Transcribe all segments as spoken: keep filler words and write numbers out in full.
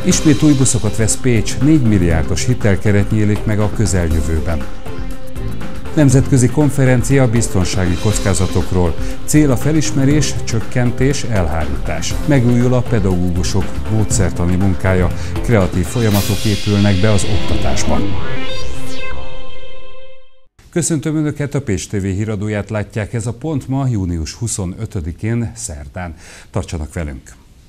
Ismét új buszokat vesz Pécs, négy milliárdos hitelkeret nyílik meg a közeljövőben. Nemzetközi konferencia a biztonsági kockázatokról. Cél a felismerés, csökkentés, elhárítás. Megújul a pedagógusok módszertani munkája, kreatív folyamatok épülnek be az oktatásban. Köszöntöm Önöket, a Pécs té vé híradóját látják, ez a pont ma június huszonötödikén szerdán. Tartsanak velünk!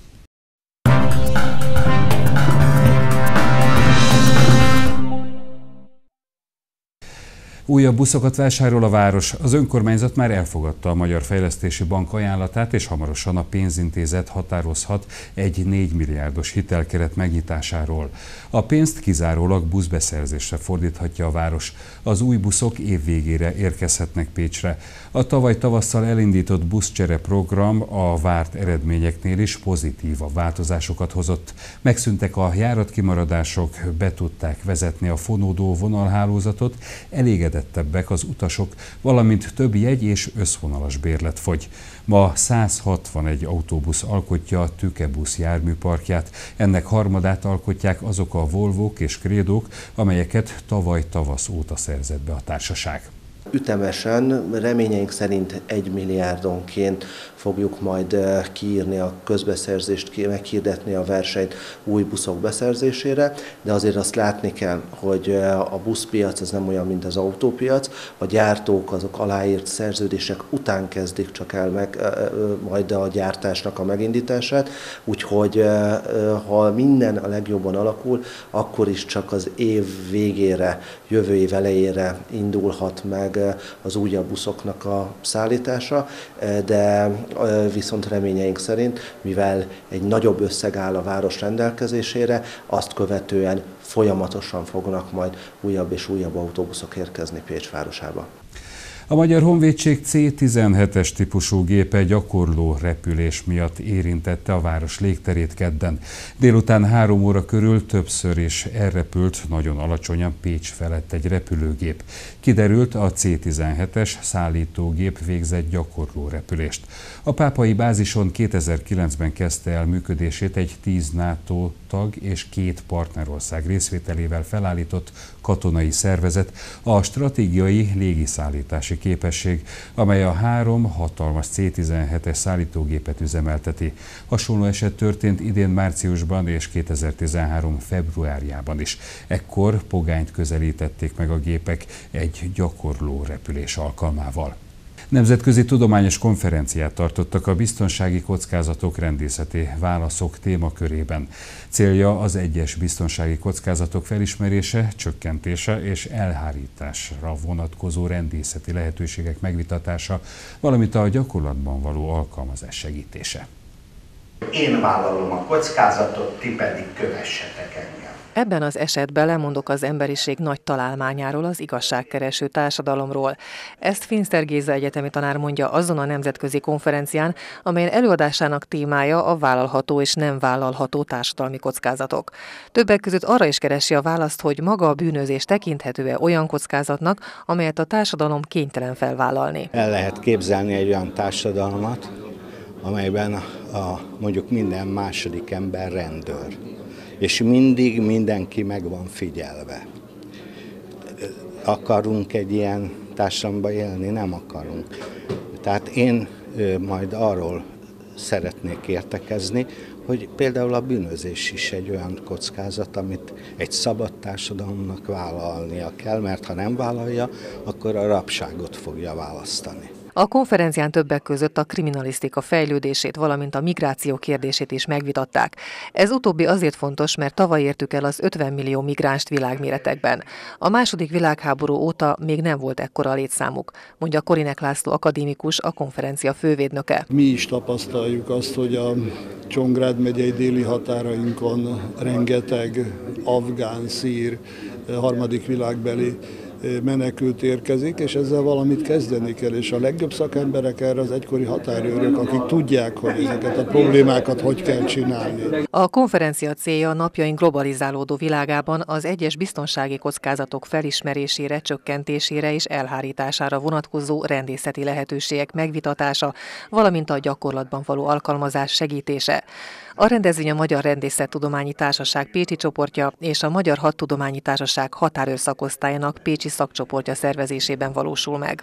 Újabb buszokat vásárol a város. Az önkormányzat már elfogadta a Magyar Fejlesztési Bank ajánlatát, és hamarosan a pénzintézet határozhat egy négy milliárdos hitelkeret megnyitásáról. A pénzt kizárólag buszbeszerzésre fordíthatja a város. Az új buszok év végére érkezhetnek Pécsre. A tavaly tavasszal elindított buszcsere program a várt eredményeknél is pozitív változásokat hozott. Megszűntek a járatkimaradások, be tudták vezetni a fonódó vonalhálózatot, elégedettebbek az utasok, valamint több jegy és összvonalas bérlet fogy. Ma száz hatvanegy autóbusz alkotja a Tükebusz járműparkját. Ennek harmadát alkotják azok a Volvók és Krédók, amelyeket tavaly tavasz óta szerzett be a társaság. Ütemesen, reményeink szerint egy milliárdonként fogjuk majd kiírni a közbeszerzést, meghirdetni a versenyt új buszok beszerzésére, de azért azt látni kell, hogy a buszpiac az nem olyan, mint az autópiac. A gyártók azok aláírt szerződések után kezdik csak el meg majd a gyártásnak a megindítását, úgyhogy ha minden a legjobban alakul, akkor is csak az év végére, jövő év elejére indulhat meg az újabb buszoknak a szállítása, de viszont reményeink szerint, mivel egy nagyobb összeg áll a város rendelkezésére, azt követően folyamatosan fognak majd újabb és újabb autóbuszok érkezni Pécs városába. A Magyar Honvédség cé tizenhetes típusú gépe gyakorló repülés miatt érintette a város légterét kedden. Délután három óra körül többször is elrepült nagyon alacsonyan Pécs felett egy repülőgép. Kiderült, a cé tizenhetes szállítógép végzett gyakorló repülést. A pápai bázison kétezer-kilencben kezdte el működését egy tíz NATO tag és két partnerország részvételével felállított katonai szervezet, a stratégiai légiszállítási képesség, amely a három hatalmas cé tizenhetes szállítógépet üzemelteti. Hasonló eset történt idén márciusban és kétezer-tizenhárom februárjában is. Ekkor pogányt közelítették meg a gépek egy gyakorló repülés alkalmával. Nemzetközi tudományos konferenciát tartottak a biztonsági kockázatok rendészeti válaszok témakörében. Célja az egyes biztonsági kockázatok felismerése, csökkentése és elhárításra vonatkozó rendészeti lehetőségek megvitatása, valamint a gyakorlatban való alkalmazás segítése. Én vállalom a kockázatot, ti pedig kövessetek engem. Ebben az esetben lemondok az emberiség nagy találmányáról, az igazságkereső társadalomról. Ezt Finster Géza egyetemi tanár mondja azon a nemzetközi konferencián, amelyen előadásának témája a vállalható és nem vállalható társadalmi kockázatok. Többek között arra is keresi a választ, hogy maga a bűnözés tekinthető-e olyan kockázatnak, amelyet a társadalom kénytelen felvállalni. El lehet képzelni egy olyan társadalmat, amelyben a, mondjuk minden második ember rendőr, és mindig mindenki meg van figyelve. Akarunk egy ilyen társadalomban élni? Nem akarunk. Tehát én majd arról szeretnék értekezni, hogy például a bűnözés is egy olyan kockázat, amit egy szabad társadalomnak vállalnia kell, mert ha nem vállalja, akkor a rabságot fogja választani. A konferencián többek között a kriminalisztika fejlődését, valamint a migráció kérdését is megvitatták. Ez utóbbi azért fontos, mert tavaly értük el az ötven millió migránst világméretekben. A második világháború óta még nem volt ekkora létszámuk, mondja Korinek László akadémikus, a konferencia fővédnöke. Mi is tapasztaljuk azt, hogy a Csongrád megyei déli határainkon rengeteg afgán, szír, harmadik világbeli menekült érkezik, és ezzel valamit kezdeni kell, és a legjobb szakemberek erre az egykori határőrök, akik tudják, hogy ezeket a problémákat hogy kell csinálni. A konferencia célja a napjaink globalizálódó világában az egyes biztonsági kockázatok felismerésére, csökkentésére és elhárítására vonatkozó rendészeti lehetőségek megvitatása, valamint a gyakorlatban való alkalmazás segítése. A rendezvény a Magyar Rendészettudományi Társaság pécsi csoportja és a Magyar Hadtudományi Társaság határőrszakosztályának pécsi szakcsoportja szervezésében valósul meg.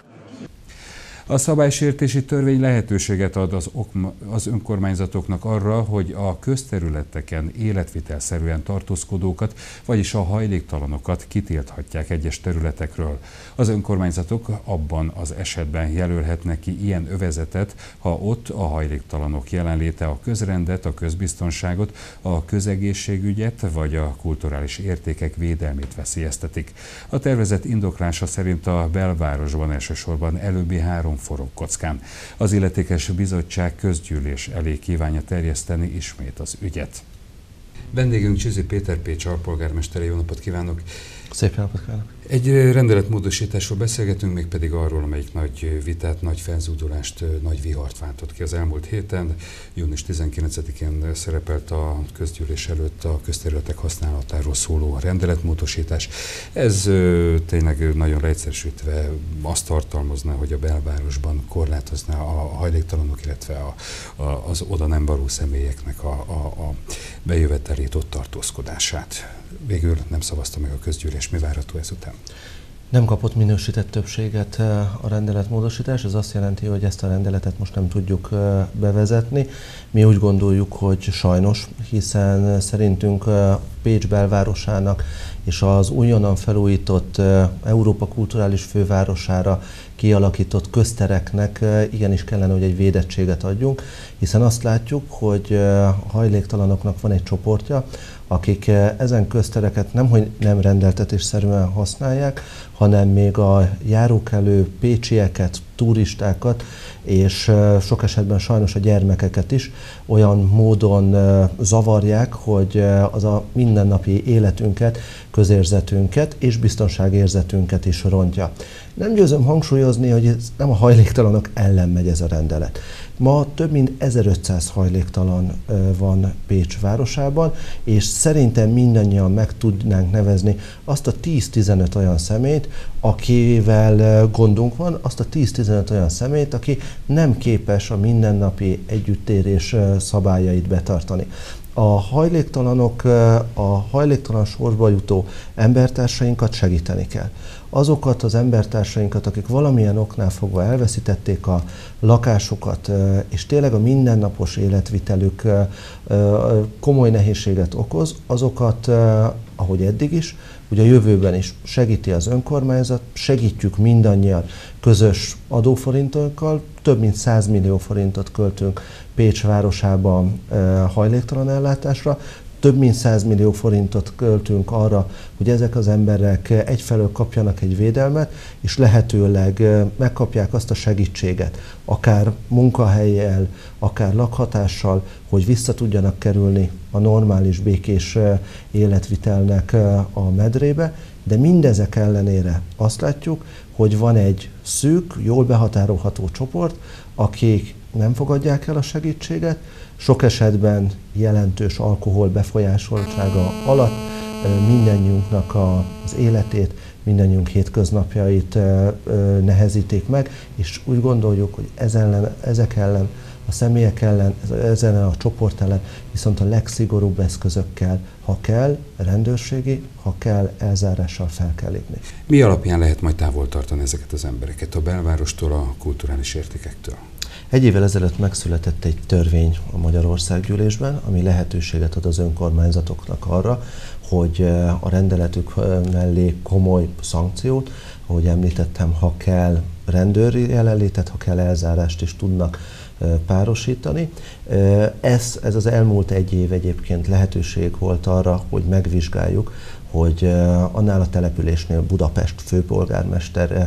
A szabálysértési törvény lehetőséget ad az, az önkormányzatoknak arra, hogy a közterületeken életvitelszerűen tartózkodókat, vagyis a hajléktalanokat kitilthatják egyes területekről. Az önkormányzatok abban az esetben jelölhetnek ki ilyen övezetet, ha ott a hajléktalanok jelenléte a közrendet, a közbiztonságot, a közegészségügyet vagy a kulturális értékek védelmét veszélyeztetik. A tervezet indoklása szerint a belvárosban elsősorban előbbi három forog kockán. Az illetékes bizottság közgyűlés elé kívánja terjeszteni ismét az ügyet. Vendégünk Csizi Péter, Pécs alpolgármestere, jó napot kívánok! Szép napot kívánok! Egy rendeletmódosításról beszélgetünk, még pedig arról, amelyik nagy vitát, nagy felzúdulást, nagy vihart váltott ki az elmúlt héten. június tizenkilencedikén szerepelt a közgyűlés előtt a közterületek használatáról szóló rendeletmódosítás. Ez tényleg nagyon leegyszerűsítve azt tartalmazná, hogy a belvárosban korlátozná a hajléktalanok, illetve a, a, az oda nem való személyeknek a, a, a bejövetelét, ott tartózkodását. Végül nem szavazta meg a közgyűlés. Mi várható ezután? Nem kapott minősített többséget a rendeletmódosítás, ez azt jelenti, hogy ezt a rendeletet most nem tudjuk bevezetni. Mi úgy gondoljuk, hogy sajnos, hiszen szerintünk Pécs belvárosának és az újonnan felújított Európa kulturális fővárosára kialakított köztereknek igenis kellene, hogy egy védettséget adjunk, hiszen azt látjuk, hogy a hajléktalanoknak van egy csoportja, akik ezen köztereket nemhogy nem rendeltetésszerűen használják, hanem még a járókelő pécsieket, turistákat, és sok esetben sajnos a gyermekeket is olyan módon zavarják, hogy az a mindennapi életünket, közérzetünket és biztonságérzetünket is rontja. Nem győzöm hangsúlyozni, hogy ez nem a hajléktalanok ellen megy ez a rendelet. Ma több mint ezerötszáz hajléktalan van Pécs városában, és szerintem mindannyian meg tudnánk nevezni azt a tíz-tizenöt olyan személyt, akivel gondunk van, azt a tíz-tizenöt olyan személyt, aki nem képes a mindennapi együttérés szabályait betartani. A hajléktalanok, a hajléktalan sorsba jutó embertársainkat segíteni kell. Azokat az embertársainkat, akik valamilyen oknál fogva elveszítették a lakásukat, és tényleg a mindennapos életvitelük komoly nehézséget okoz, azokat, ahogy eddig is, ugye a jövőben is segíti az önkormányzat, segítjük mindannyian közös adóforintokkal, több mint száz millió forintot költünk Pécs városában hajléktalan ellátásra, több mint száz millió forintot költünk arra, hogy ezek az emberek egyfelől kapjanak egy védelmet, és lehetőleg megkapják azt a segítséget, akár munkahellyel, akár lakhatással, hogy vissza tudjanak kerülni a normális, békés életvitelnek a medrébe, de mindezek ellenére azt látjuk, hogy van egy szűk, jól behatárolható csoport, akik nem fogadják el a segítséget, sok esetben jelentős alkohol befolyásoltsága alatt mindannyiunknak az életét, mindannyiunk hétköznapjait nehezítik meg, és úgy gondoljuk, hogy ez ellen, ezek ellen, a személyek ellen, ezen a csoport ellen viszont a legszigorúbb eszközökkel, ha kell, rendőrségi, ha kell, elzárással fel kell lépni. Mi alapján lehet majd távol tartani ezeket az embereket a belvárostól, a kulturális értékektől? Egy évvel ezelőtt megszületett egy törvény a Magyar Országgyűlésben, ami lehetőséget ad az önkormányzatoknak arra, hogy a rendeletük mellé komoly szankciót, ahogy említettem, ha kell rendőri jelenlétet, ha kell elzárást is tudnak párosítani. Ez, ez az elmúlt egy év egyébként lehetőség volt arra, hogy megvizsgáljuk, hogy annál a településnél Budapest főpolgármestere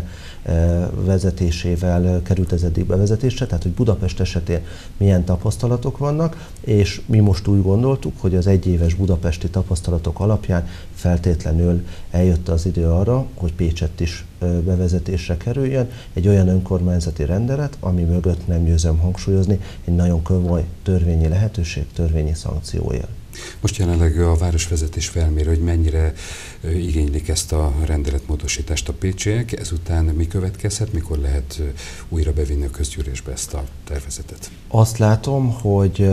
vezetésével került ez eddig bevezetésre, tehát hogy Budapest esetén milyen tapasztalatok vannak, és mi most úgy gondoltuk, hogy az egyéves budapesti tapasztalatok alapján feltétlenül eljött az idő arra, hogy Pécset is bevezetésre kerüljön egy olyan önkormányzati rendelet, ami mögött, nem győzöm hangsúlyozni, egy nagyon komoly törvényi lehetőség, törvényi szankció él. Most jelenleg a városvezetés felmér, hogy mennyire igénylik ezt a rendeletmódosítást a pécsiek, ezután mi következhet, mikor lehet újra bevinni a közgyűlésbe ezt a tervezetet? Azt látom, hogy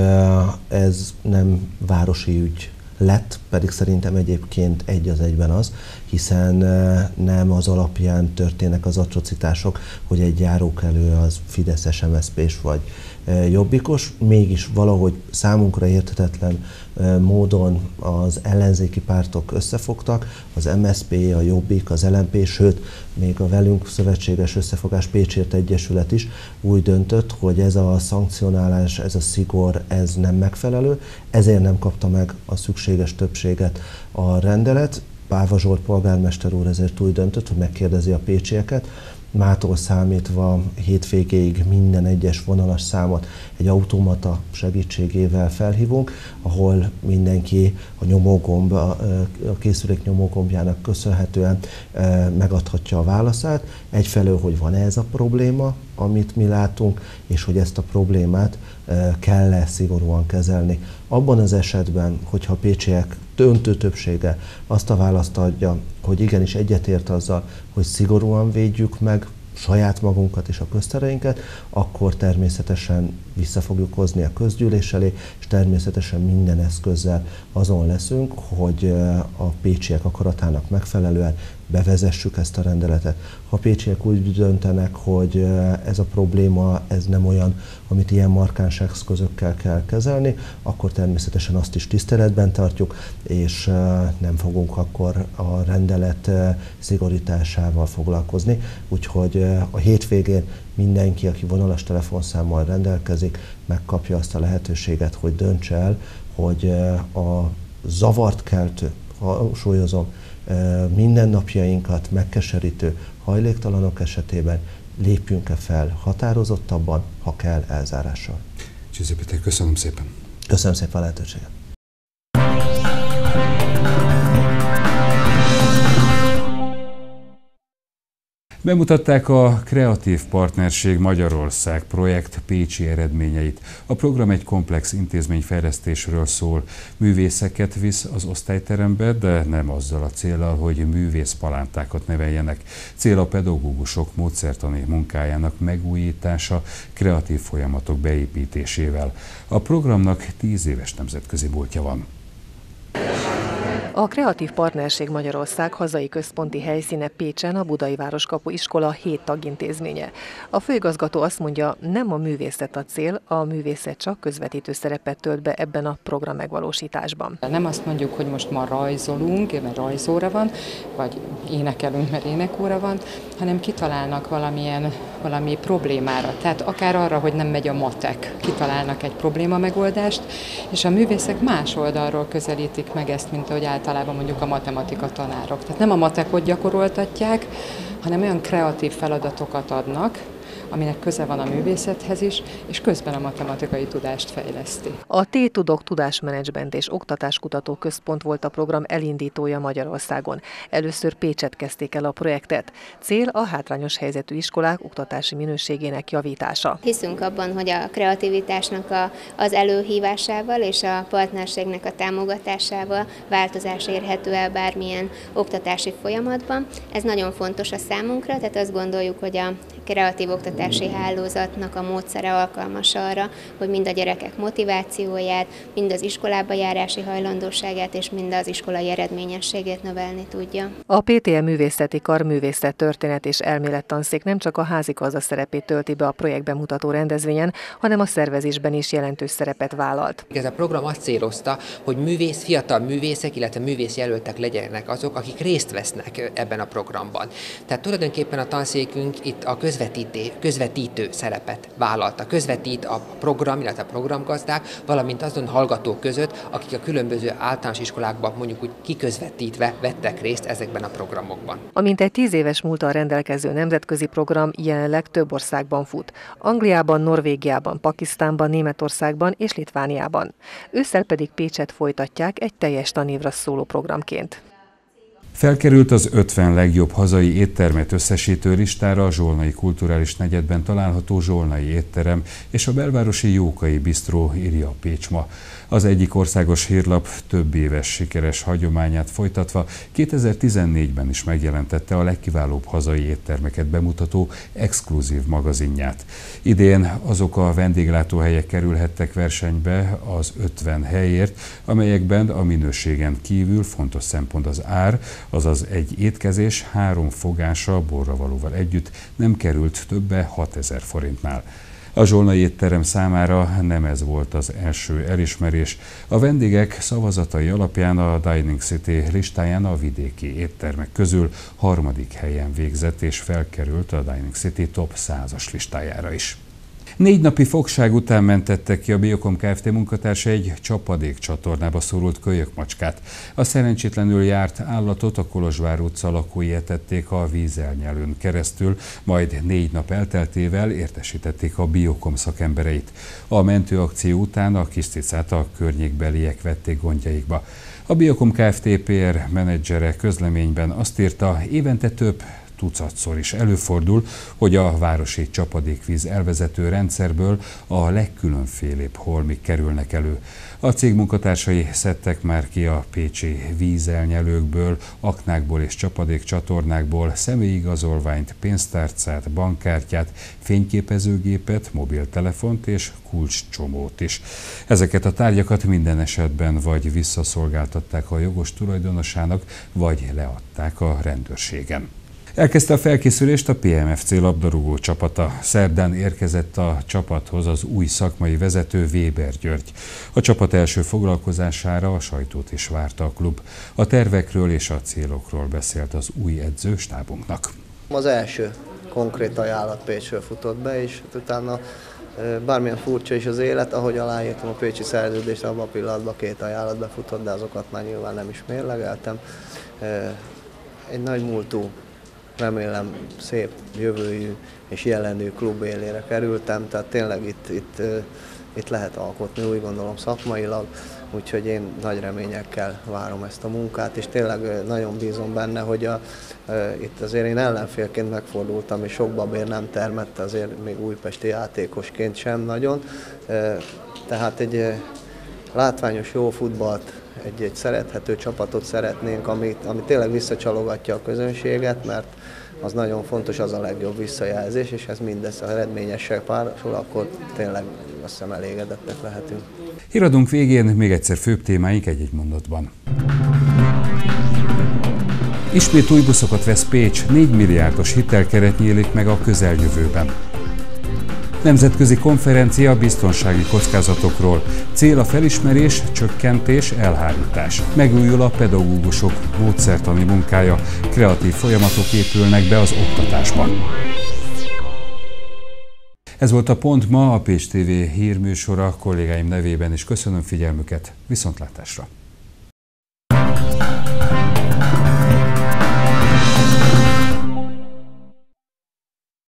ez nem városi ügy lett, pedig szerintem egyébként egy az egyben az, hiszen nem az alapján történnek az atrocitások, hogy egy járókelő az fideszes, em es zé pés vagy jobbikos, mégis valahogy számunkra érthetetlen módon az ellenzéki pártok összefogtak, az em es zé pé, a Jobbik, az el em pé, sőt, még a velünk szövetséges összefogás Pécsért Egyesület is úgy döntött, hogy ez a szankcionálás, ez a szigor, ez nem megfelelő, ezért nem kapta meg a szükséges többséget a rendelet. Páva Zsolt polgármester úr ezért úgy döntött, hogy megkérdezi a pécsieket, mától számítva hétvégéig minden egyes vonalas számot egy automata segítségével felhívunk, ahol mindenki a nyomógomb, a készülék nyomógombjának köszönhetően megadhatja a válaszát. Egyfelől, hogy van-e ez a probléma, amit mi látunk, és hogy ezt a problémát kell-e szigorúan kezelni. Abban az esetben, hogyha a pécsiek döntő többsége azt a választ adja, hogy igenis egyetért azzal, hogy szigorúan védjük meg saját magunkat és a köztereinket, akkor természetesen vissza fogjuk hozni a közgyűlés elé, és természetesen minden eszközzel azon leszünk, hogy a pécsiek akaratának megfelelően bevezessük ezt a rendeletet. Ha a pécsiek úgy döntenek, hogy ez a probléma, ez nem olyan, amit ilyen markáns eszközökkel kell kezelni, akkor természetesen azt is tiszteletben tartjuk, és nem fogunk akkor a rendelet szigorításával foglalkozni. Úgyhogy a hétvégén mindenki, aki vonalas telefonszámmal rendelkezik, megkapja azt a lehetőséget, hogy döntse el, hogy a zavart keltő, hangsúlyozom, mindennapjainkat megkeserítő hajléktalanok esetében lépjünk-e fel határozottabban, ha kell, elzárással. Csizé Péter, köszönöm szépen. Köszönöm szépen a lehetőséget. Bemutatták a Kreatív Partnerség Magyarország projekt pécsi eredményeit. A program egy komplex intézményfejlesztésről szól. Művészeket visz az osztályterembe, de nem azzal a céllal, hogy művészpalántákat neveljenek. Cél a pedagógusok módszertani munkájának megújítása, kreatív folyamatok beépítésével. A programnak tíz éves nemzetközi múltja van. A Kreatív Partnerség Magyarország hazai központi helyszíne Pécsen a Budai Városkapu iskola hét tagintézménye. A főigazgató azt mondja, nem a művészet a cél, a művészet csak közvetítő szerepet tölt be ebben a program megvalósításban. Nem azt mondjuk, hogy most ma rajzolunk, mert rajzóra van, vagy énekelünk, mert énekóra van, hanem kitalálnak valamilyen valami problémára. Tehát akár arra, hogy nem megy a matek, kitalálnak egy probléma megoldást, és a művészek más oldalról közelítik meg ezt, mint ahogy általában mondjuk a matematika tanárok. Tehát nem a matekot gyakoroltatják, hanem olyan kreatív feladatokat adnak, aminek köze van a művészethez is, és közben a matematikai tudást fejleszti. A T-Tudok Tudásmenedzsment és Oktatáskutató Központ volt a program elindítója Magyarországon. Először Pécset kezdték el a projektet. Cél a hátrányos helyzetű iskolák oktatási minőségének javítása. Hiszünk abban, hogy a kreativitásnak a, az előhívásával és a partnerségnek a támogatásával változás érhető el bármilyen oktatási folyamatban. Ez nagyon fontos a számunkra, tehát azt gondoljuk, hogy a kreatív oktatási hálózatnak a módszere alkalmas arra, hogy mind a gyerekek motivációját, mind az iskolába járási hajlandóságát és mind az iskolai eredményességét növelni tudja. A pé té em művészeti kar művészet történet és elmélettanszék nem csak a házigazda szerepét tölti be a projektbemutató rendezvényen, hanem a szervezésben is jelentős szerepet vállalt. Ez a program azt célozta, hogy művész, fiatal művészek, illetve művészjelöltek legyenek azok, akik részt vesznek ebben a programban. Tehát tulajdonképpen a tanszékünk itt a közvetítő, közvetítő szerepet vállalta. Közvetít a program, illetve a programgazdák, valamint azon hallgatók között, akik a különböző általános iskolákban mondjuk úgy kiközvetítve vettek részt ezekben a programokban. A mintegy tíz éves múlttal rendelkező nemzetközi program jelenleg több országban fut. Angliában, Norvégiában, Pakisztánban, Németországban és Litvániában. Ősszel pedig Pécset folytatják egy teljes tanévra szóló programként. Felkerült az ötven legjobb hazai éttermet összesítő listára a Zsolnai Kulturális Negyedben található Zsolnai Étterem és a belvárosi Jókai Bisztró, írja a Pécsma. Az egyik országos hírlap több éves sikeres hagyományát folytatva kétezer-tizennégyben is megjelentette a legkiválóbb hazai éttermeket bemutató exkluzív magazinját. Idén azok a vendéglátóhelyek kerülhettek versenybe az ötven helyért, amelyekben a minőségen kívül fontos szempont az ár, azaz egy étkezés három fogása borravalóval együtt nem került többe hatezer forintnál. A Zsolnai Étterem számára nem ez volt az első elismerés. A vendégek szavazatai alapján a Dining City listáján a vidéki éttermek közül harmadik helyen végzett és felkerült a Dining City top százas listájára is. Négy napi fogság után mentettek ki a Biokom Kft. Munkatársa egy csapadék csatornába szorult kölyökmacskát. A szerencsétlenül járt állatot a Kolozsvár utca lakói etették a vízelnyelőn keresztül, majd négy nap elteltével értesítették a Biokom szakembereit. A mentőakció után a kis cicát a környékbeliek vették gondjaikba. A Biokom Kft. pé er menedzsere közleményben azt írta, évente több tucatszor is előfordul, hogy a városi csapadékvíz elvezető rendszerből a legkülönfélébb holmik kerülnek elő. A cég munkatársai szedtek már ki a pécsi vízelnyelőkből, aknákból és csapadékcsatornákból személyigazolványt, pénztárcát, bankkártyát, fényképezőgépet, mobiltelefont és kulcscsomót is. Ezeket a tárgyakat minden esetben vagy visszaszolgáltatták a jogos tulajdonosának, vagy leadták a rendőrségen. Elkezdte a felkészülést a pé em ef cé labdarúgó csapata. Szerdán érkezett a csapathoz az új szakmai vezető, Weber György. A csapat első foglalkozására a sajtót is várta a klub. A tervekről és a célokról beszélt az új edző stábunknak. Az első konkrét ajánlat Pécsről futott be, és utána bármilyen furcsa is az élet, ahogy aláírtam a pécsi szerződést, abban a pillanatban két ajánlat befutott, de azokat már nyilván nem is mérlegeltem. Egy nagy múltú, remélem szép jövőjű és jelenő klub élére kerültem, tehát tényleg itt, itt, itt lehet alkotni, úgy gondolom szakmailag, úgyhogy én nagy reményekkel várom ezt a munkát, és tényleg nagyon bízom benne, hogy a, itt azért én ellenfélként megfordultam, és sok babér nem termett, azért még újpesti játékosként sem nagyon, tehát egy látványos jó futballt, egy, egy szerethető csapatot szeretnénk, ami, ami tényleg visszacsalogatja a közönséget, mert az nagyon fontos, az a legjobb visszajelzés, és ez mindez a eredményessel párosul, akkor tényleg azt hiszem elégedettek lehetünk. Híradunk végén még egyszer főbb témáink egy-egy mondatban. Ismét új buszokat vesz Pécs, négy milliárdos hitelkeret nyílik meg a közeljövőben. Nemzetközi konferencia a biztonsági kockázatokról. Cél a felismerés, csökkentés, elhárítás. Megújul a pedagógusok módszertani munkája, kreatív folyamatok épülnek be az oktatásban. Ez volt a Pont ma, a Pécs té vé hírműsora, kollégáim nevében is köszönöm figyelmüket, viszontlátásra!